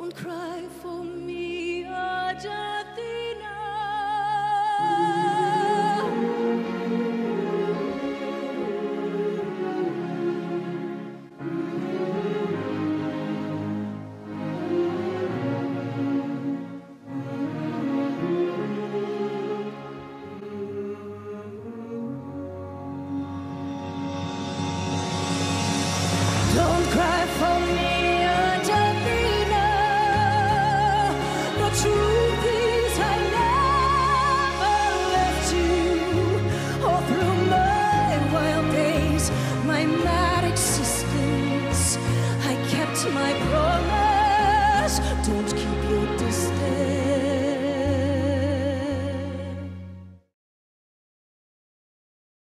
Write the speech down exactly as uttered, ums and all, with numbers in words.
Don't cry for me, Argentina. Don't cry for me, Argentina. The truth is I never left you. All through my wild days, my mad existence, I kept my promise.